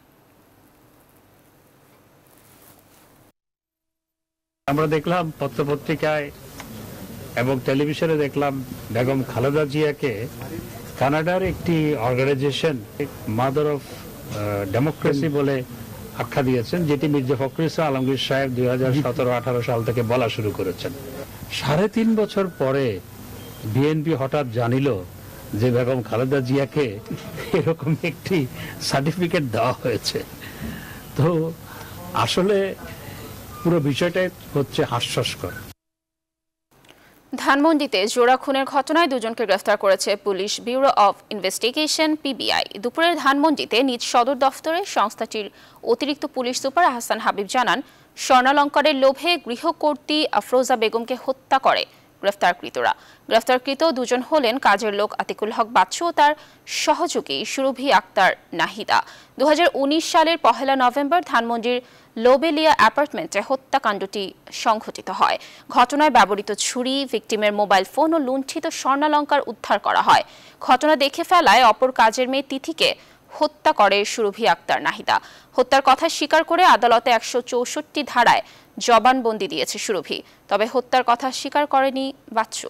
আমরা দেখলাম পত্রপত্রিকায় এবং টেলিভিশনে দেখলাম বেগম খালেদা জিয়াকে কানাডার একটি অর্গানাইজেশন মাদার অফ ডেমোক্রেসি বলে আখ্যা দিয়েছেন, যেটি মির্জা ফখরুল ইসলাম আলমগীর সাহেব 2017-18 সাল থেকে বলা শুরু করেছেন। 3.5 বছর পরে বিএনপি হঠাৎ জানিল যে বেগম খালেদা জিয়াকে এরকম একটি সার্টিফিকেট দেওয়া হয়েছে। তো আসলে পুরো বিষয়টাই হচ্ছে হাস্যস্কর। ধানমন্ডিতে জোড়া খুনের ঘটনায় 2 জনকে গ্রেফতার করেছে police bureau of investigation PBI. দুপুরে ধানমন্ডিতে নিজ সদর দফতরে সংস্থাটির অতিরিক্ত পুলিশ সুপার আহসান হাবিব জানান, স্বর্ণালঙ্কারের লোভে গৃহকর্ত্রী আফরোজা বেগমকে হত্যা করে গ্রেফতারকৃতরা। গ্রেফতারকৃত 2 জন হলেন কাজের লোক আতিকুল হক বাচ্চু ও তার সহযোগী সুরভি আক্তার নাহিদা। 2019 সালের 1 নভেম্বর ধানমন্ডির লোবেলিয়া অ্যাপার্টমেন্টে হত্যাকাণ্ডটি সংঘটিত হয়। ঘটনায় ব্যবহৃত ছুরি, ভিকটিমের মোবাইল ফোন ও লুণ্ঠিত স্বর্ণালঙ্কার উদ্ধার করা হয়। ঘটনা দেখে ফেলায় অপর কাজের মেয়ে তিথিকে হত্যা করে সুরভি আক্তার নাহিদা। হত্যার কথা স্বীকার করে আদালতে 164 ধারায় জবানবন্দি দিয়েছে সুরভি, তবে হত্যার কথা স্বীকার করেনি বাচ্চু।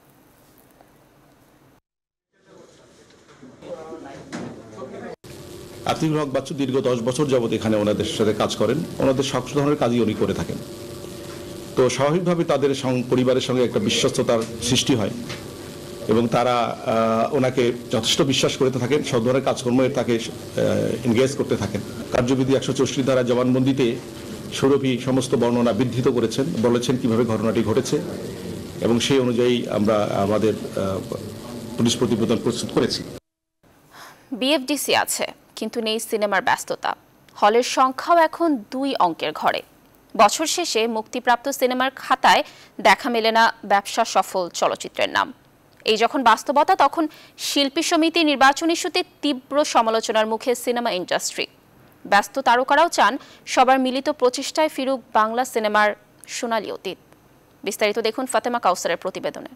আতিকুল হক বাচ্চু দীর্ঘ 10 বছর যাবত এখানে ওনাদের সাথে কাজ করেন, ওনাদের সকল ধরনের কাজই উনি করে থাকেন। তো স্বাভাবিকভাবে তাদের পরিবারের সঙ্গে একটা বিশ্বস্ততার সৃষ্টি হয় এবং তারা ওনাকে যথেষ্ট বিশ্বাস করে থাকেন, সব ধরনের কাজকর্মে তাকে এনগেজ করতে থাকেন। কার্যবিধি 164 ধারা জবানবন্দিতে সুরভি সমস্ত বর্ণনা বিধৃত করেছেন, বলেছেন কিভাবে ঘটনাটি ঘটেছে এবং সেই অনুযায়ী আমরা আমাদের পুলিশ প্রতিবেদন প্রস্তুত করেছি। বিএফডিসি আছে কিন্তু নেই সিনেমার ব্যস্ততা। হলের সংখ্যাও এখন 2 অঙ্কের ঘরে। বছর শেষে মুক্তিপ্রাপ্ত সিনেমার খাতায় দেখা মেলে না ব্যবসা সফল চলচ্চিত্রের নাম। এই যখন বাস্তবতা, তখন শিল্পী সমিতি নির্বাচন ইস্যুতে তীব্র সমালোচনার মুখে সিনেমা ইন্ডাস্ট্রি। ব্যস্ত তারকারাও চান সবার মিলিত প্রচেষ্টায় ফিরুক বাংলা সিনেমার সোনালী অতীত। বিস্তারিত দেখুন ফাতেমা কাউসারের প্রতিবেদনে।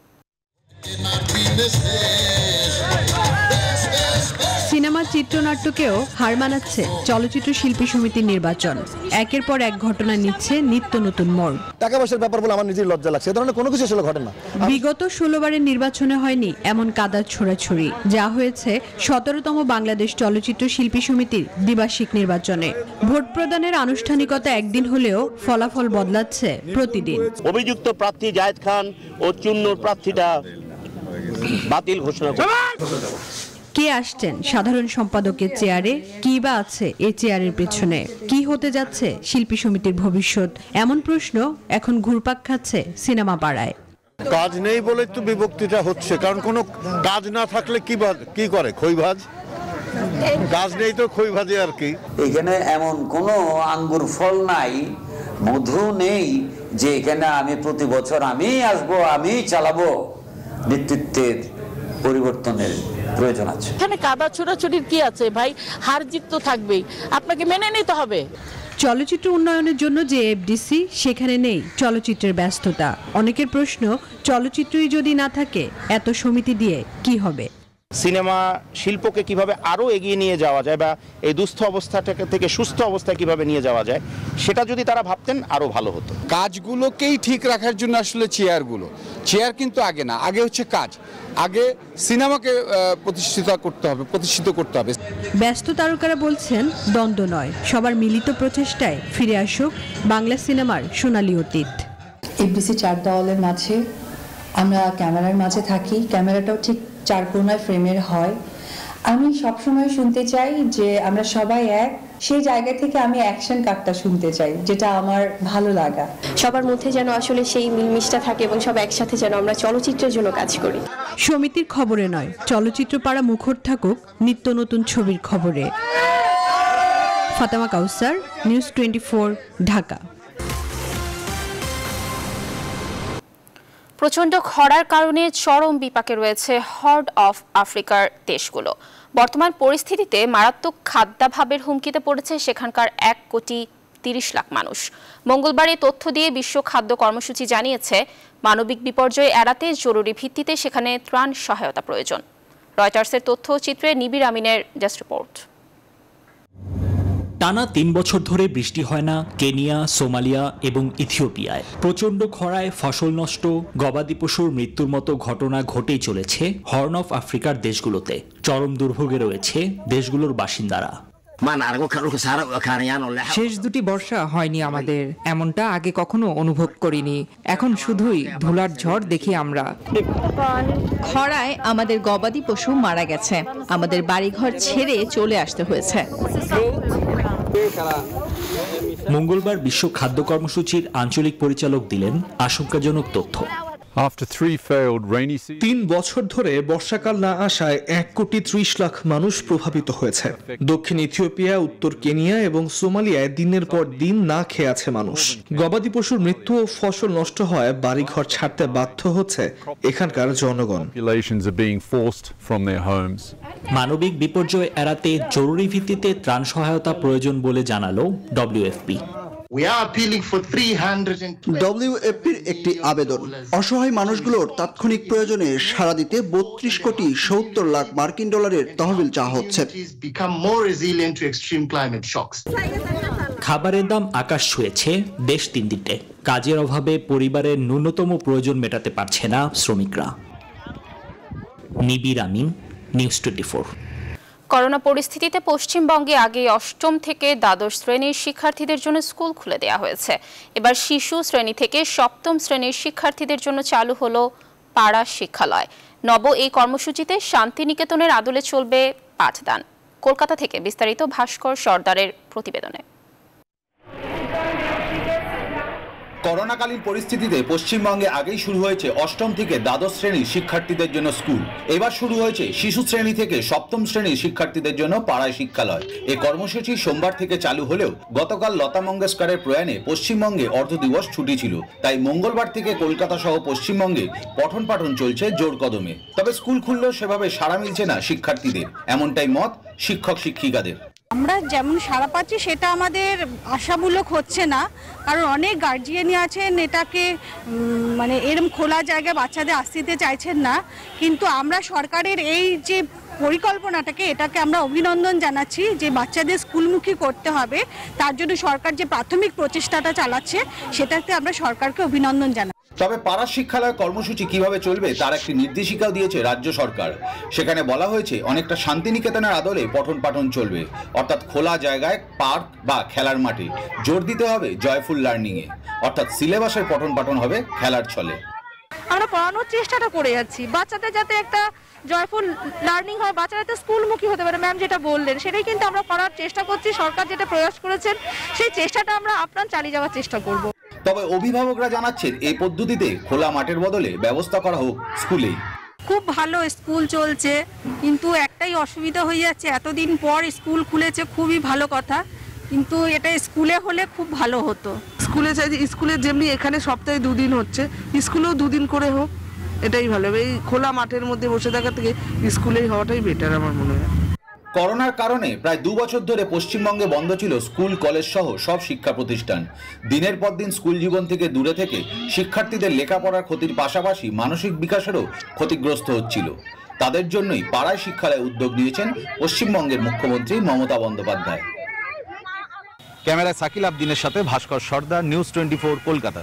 সিনেমার চিত্রনাট্যকেও হার মানাচ্ছে চলচ্চিত্র শিল্পী সমিতির নির্বাচন। একের পর এক ঘটনা নিচ্ছে নিত্য নতুন মোড়। টাকা পয়সার ব্যাপার বলে আমার নিজের লজ্জা লাগছে, এ ধরনের কোনো কিছু আসলে ঘটে না। বিগত 16 বারের নির্বাচনে হয়নি এমন কাদার ছোড়াছুড়ি, যা হয়েছে 17তম বাংলাদেশ চলচ্চিত্র শিল্পী সমিতির দ্বিবার্ষিক নির্বাচনে। ভোট প্রদানের আনুষ্ঠানিকতা একদিন হলেও ফলাফল বদলাচ্ছে প্রতিদিন। অভিযুক্ত প্রার্থী জায়েদ খান ও চুন্নুর প্রার্থীটা বাতিল ঘোষণা করে। কে আসছেন সাধারণ সম্পাদকের চেয়ারে, কি বা আছে এই চেয়ারের পেছনে, কি হতে যাচ্ছে শিল্পী সমিতির ভবিষ্যৎ, এমন প্রশ্ন এখন ঘুরপাক খাচ্ছে সিনেমা পাড়ায়। কাজ নেই বলে তো বিভক্তিটা হচ্ছে, কারণ কোনো কাজ না থাকলে কি করে খইভাজ, কাজ নেই তো খইভাজে আর কি। এখানে এমন কোনো আঙ্গুর ফল নাই, মধু নেই যে এখানে আমি প্রতি বছর আমি আসবো, আমি চালাবো। নেতৃত্বের পরিবর্তনের প্রয়োজন আছে। এখানে কাদা ছোড়াছুড়ির কি আছে ভাই, হার জিত তো থাকবেই, আপনাকে মেনে নিতে হবে। চলচ্চিত্র উন্নয়নের জন্য যে এফডিসি, সেখানে নেই চলচ্চিত্রের ব্যস্ততা। অনেকের প্রশ্ন, চলচ্চিত্রই যদি না থাকে এত সমিতি দিয়ে কি হবে? সিনেমা শিল্পকে কিভাবে আরো এগিয়ে নিয়ে যাওয়া যায় বা এই দুস্থ অবস্থাটাকে থেকে সুস্থ অবস্থায় কিভাবে নিয়ে যাওয়া যায়, সেটা যদি তারা ভাবতেন আরো ভালো হতো। কাজগুলোকেই ঠিক রাখার জন্য আসলে চেয়ার কিন্তু আগে না, আগে হচ্ছে কাজ, আগে সিনেমাকে প্রতিষ্ঠিত করতে হবে। ব্যস্ত তারকারা বলছেন দ্বন্দ্ব নয়, সবার মিলিত প্রচেষ্টায় ফিরে আসুক বাংলা সিনেমার সোনালী অতীত। এফডিসি 4 দেওয়ালের মাঝে আমরা ক্যামেরার মাঝে থাকি, ক্যামেরাটাও ঠিক 4 কোণায় ফ্রেমের হয়। আমি সবসময় শুনতে চাই যে আমরা সবাই এক, সেই জায়গা থেকে আমি অ্যাকশন কাটটা শুনতে চাই, যেটা আমার ভালো লাগা। সবার মধ্যে যেন আসলে সেই মিলমিশটা থাকে এবং সব একসাথে যেন আমরা চলচ্চিত্রের জন্য কাজ করি। সমিতির খবরে নয়, চলচ্চিত্র পাড়া মুখর থাকুক নিত্য নতুন ছবির খবরে। ফাতেমা কাউসার, নিউজ 24, ঢাকা। প্রচণ্ড খরার কারণে চরম বিপাকে রয়েছে হর্ন অফ আফ্রিকার দেশগুলো। বর্তমান পরিস্থিতিতে মারাত্মক খাদ্যাভাবের হুমকিতে পড়েছে সেখানকার 1,30,00,000 মানুষ। মঙ্গলবার এই তথ্য দিয়ে বিশ্ব খাদ্য কর্মসূচি জানিয়েছে, মানবিক বিপর্যয় এড়াতে জরুরি ভিত্তিতে সেখানে ত্রাণ সহায়তা প্রয়োজন। রয়টার্সের তথ্যচিত্রে নিবির আমিনের ডেস্ক রিপোর্ট। টানা 3 বছর ধরে বৃষ্টি হয় না কেনিয়া, সোমালিয়া এবং ইথিওপিয়ায়। প্রচণ্ড খরায় ফসল নষ্ট, গবাদি পশুর মৃত্যুর মতো ঘটনা ঘটেই চলেছে হর্ন অফ আফ্রিকার দেশগুলোতে। চরম দুর্ভোগে রয়েছে দেশগুলোর বাসিন্দারা। শেষ দুটি বর্ষা হয়নি আমাদের, এমনটা আগে কখনো অনুভব করিনি। এখন শুধুই ধুলার ঝড় দেখি আমরা। খরায় আমাদের গবাদি পশু মারা গেছে, আমাদের বাড়িঘর ছেড়ে চলে আসতে হয়েছে। মঙ্গলবার বিশ্ব খাদ্য কর্মসূচির আঞ্চলিক পরিচালক দিলেন আশঙ্কাজনক তথ্য। 3 বছর ধরে বর্ষাকাল না আসায় 1,30,00,000 মানুষ প্রভাবিত হয়েছে। দক্ষিণ ইথিওপিয়া, উত্তর কেনিয়া এবং সোমালিয়ায় দিনের পর দিন না খেয়ে আছে মানুষ। গবাদি পশুর মৃত্যু ও ফসল নষ্ট হয়, বাড়িঘর ছাড়তে বাধ্য হচ্ছে এখানকার জনগণ। মানবিক বিপর্যয় এড়াতে জরুরি ভিত্তিতে ত্রাণ সহায়তা প্রয়োজন বলে জানালো WFP। WFPর একটি আবেদন, অসহায় মানুষগুলোর তাৎক্ষণিক প্রয়োজনে সাড়া দিতে 32,70,00,000 মার্কিন ডলারের তহবিল চাওয়া হচ্ছে। খাবারের দাম আকাশ ছুঁয়েছে দেশ 3 দিকে। কাজের অভাবে পরিবারের ন্যূনতম প্রয়োজন মেটাতে পারছে না শ্রমিকরা। নিবির আমিন, নিউজ 24। করোনা পরিস্থিতিতে পশ্চিমবঙ্গে আগে 8ম থেকে দ্বাদশ শ্রেণীর শিক্ষার্থীদের জন্য স্কুল খুলে দেওয়া হয়েছে। এবার শিশু শ্রেণী থেকে 7ম শ্রেণীর শিক্ষার্থীদের জন্য চালু হলো পাড়া শিক্ষালয়। নব এই কর্মসূচিতে শান্তিনিকেতনের আদলে চলবে পাঠদান। কলকাতা থেকে বিস্তারিত ভাস্কর সর্দারের প্রতিবেদনে। করোনাকালীন পরিস্থিতিতে পশ্চিমবঙ্গে আগেই শুরু হয়েছে 8ম থেকে দ্বাদশ শ্রেণীর শিক্ষার্থীদের জন্য স্কুল। এবার শুরু হয়েছে শিশু শ্রেণী থেকে 7ম শ্রেণীর শিক্ষার্থীদের জন্য পাড়ায় শিক্ষালয়। এই কর্মসূচি সোমবার থেকে চালু হলেও গতকাল লতা মঙ্গেশকরের প্রয়াণে পশ্চিমবঙ্গে অর্ধদিবস ছুটি ছিল। তাই মঙ্গলবার থেকে কলকাতা সহ পশ্চিমবঙ্গে পঠন পাঠন চলছে জোর কদমে। তবে স্কুল খুললেও সেভাবে সাড়া মিলছে না শিক্ষার্থীদের, এমনটাই মত শিক্ষক শিক্ষিকাদের। আমরা যেমন সাড়া পাচ্ছি সেটা আমাদের আশামূলক হচ্ছে না, কারণ অনেক গার্জিয়ানই আছেন এটাকে মানে এরকম খোলা জায়গায় বাচ্চাদের আসতে চাইছেন না। কিন্তু আমরা সরকারের এই যে পরিকল্পনাটাকে এটাকে আমরা অভিনন্দন জানাচ্ছি যে বাচ্চাদের স্কুলমুখী করতে হবে, তার জন্য সরকার যে প্রাথমিক প্রচেষ্টাটা চালাচ্ছে সেটাতে আমরা সরকারকে অভিনন্দন জানাই। তবে পাড়া শিক্ষালয় কর্মসূচি কিভাবে চলবে তার একটি নির্দেশিকাও দিয়েছে রাজ্য সরকার। সেখানে বলা হয়েছে অনেকটা শান্তিনিকেতনের আদলে পঠন পাঠন চলবে, অর্থাৎ খোলা জায়গায় পার্ক বা খেলার মাঠে। জোর দিতে হবে জয়ফুল লার্নিংয়ে, অর্থাৎ সিলেবাসের পঠন পাঠন হবে খেলার ছলে। আমরা পড়ানোর চেষ্টাটা করে যাচ্ছি বাচ্চাদের যাতে একটা জয়ফুল লার্নিং হয়, বাচ্চারা যাতে স্কুলমুখী হতে পারে। ম্যাম যেটা বললেন সেটাই কিন্তু আমরা করার চেষ্টা করছি। সরকার যেটা প্রয়াস করেছেন সেই চেষ্টাটা আমরা আপ্রাণ চালিয়ে যাওয়ার চেষ্টা করব। তবে অভিভাবকরা জানাচ্ছেন এই পদ্ধতিতে খোলা মাঠের বদলে ব্যবস্থা করা হোক স্কুলেই। খুব ভালো স্কুল চলছে, কিন্তু একটাই অসুবিধা হয়ে যাচ্ছে, এতদিন পর স্কুল খুলেছে, খুবই ভালো কথা, কিন্তু এটা স্কুলে হলে খুব ভালো হতো। স্কুলে চাই স্কুলে যেমনি এখানে সপ্তাহে 2 দিন হচ্ছে, স্কুলেও 2 দিন করে হোক, এটাই ভালো হবে। এই খোলা মাঠের মধ্যে বসে থাকা থেকে স্কুলেই হওয়াটাই বেটার আমার মনে হয়। করোনার কারণে প্রায় 2 বছর ধরে পশ্চিমবঙ্গে বন্ধ ছিল স্কুল, কলেজ সহ সব শিক্ষা প্রতিষ্ঠান। দিনের পর দিন স্কুল জীবন থেকে দূরে থেকে শিক্ষার্থীদের লেখাপড়ার ক্ষতির পাশাপাশি মানসিক বিকাশেরও ক্ষতিগ্রস্ত হচ্ছিল। তাদের জন্যই পাড়ায় শিক্ষালয় উদ্যোগ নিয়েছেন পশ্চিমবঙ্গের মুখ্যমন্ত্রী মমতা বন্দ্যোপাধ্যায়। ক্যামেরায় সাকিল আবদিনের সাথে ভাস্কর সর্দার, নিউজ 24 কলকাতা।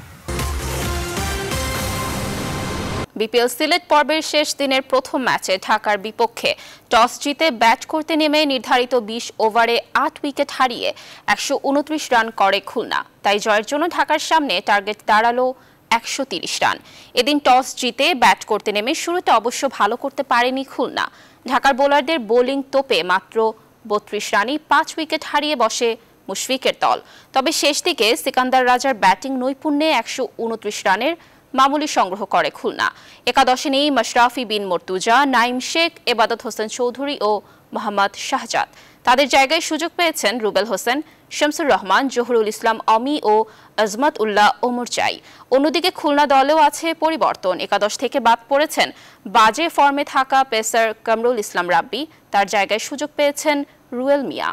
বিপিএল সিলেট পর্বের শেষ দিনের প্রথম ম্যাচে ঢাকার বিপক্ষে টস জিতে ব্যাট করতে নেমে নির্ধারিত 20 ওভারে 8 উইকেট হারিয়ে 129 রান করে খুলনা। তাই জয়ের জন্য ঢাকার সামনে টার্গেট দাঁড়ালো 130 রান। এদিন টস জিতে ব্যাট করতে নেমে শুরুতে অবশ্য ভালো করতে পারেনি খুলনা। ঢাকার বোলারদের বোলিং তোপে মাত্র 32 রানই 5 উইকেট হারিয়ে বসে মুশফিকের দল। তবে শেষ দিকে সিকান্দার রাজার ব্যাটিং নৈপুণ্যে 129 রানের মামুলি সংগ্রহ করে খুলনা। একাদশে নেই মাশরাফি বিন মর্তুজা, নাইম শেখ, এবাদত হোসেন চৌধুরী ও মোহাম্মদ শাহজাদ। তাদের জায়গায় সুযোগ পেয়েছেন রুবেল হোসেন, শামসুর রহমান, জহুরুল ইসলাম অমি ও আজমত উল্লাহ ওমরচাই। অন্যদিকে খুলনা দলেও আছে পরিবর্তন। একাদশ থেকে বাদ পড়েছেন বাজে ফর্মে থাকা পেসার কামরুল ইসলাম রাব্বি, তার জায়গায় সুযোগ পেয়েছেন রুয়েল মিয়া।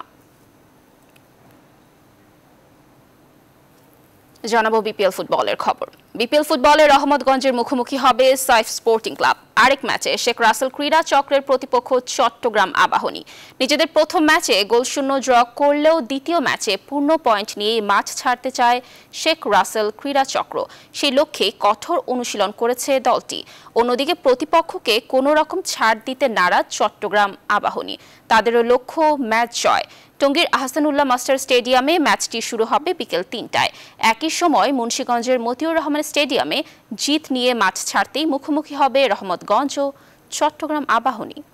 জানাবো বিপিএল ফুটবলের খবর। বিপিএল ফুটবলে রহমতগঞ্জের মুখোমুখি হবে সাইফ স্পোর্টিং ক্লাব। আরেক ম্যাচে শেখ রাসেল ক্রীড়া চক্রের প্রতিপক্ষ চট্টগ্রাম আবাহনী। নিজেদের প্রথম ম্যাচে গোলশূন্য ড্র করলেও দ্বিতীয় ম্যাচে পূর্ণ পয়েন্ট নিয়ে মাঠ ছাড়তে চায় শেখ রাসেল ক্রীড়া চক্র। সেই লক্ষ্যে কঠোর অনুশীলন করেছে দলটি। অন্যদিকে প্রতিপক্ষকে কোনো রকম ছাড় দিতে নারাজ চট্টগ্রাম আবাহনী। তাদেরও লক্ষ্য ম্যাচ জয়। টঙ্গীর আহসানুল্লাহ মাস্টার স্টেডিয়ামে ম্যাচটি শুরু হবে বিকেল 3টায়। একই সময় মুন্সিগঞ্জের মতিউর রহমান স্টেডিয়ামে জিত নিয়ে মাঠ ছাড়তেই মুখোমুখি হবে রহমতগঞ্জ ও চট্টগ্রাম আবাহনী।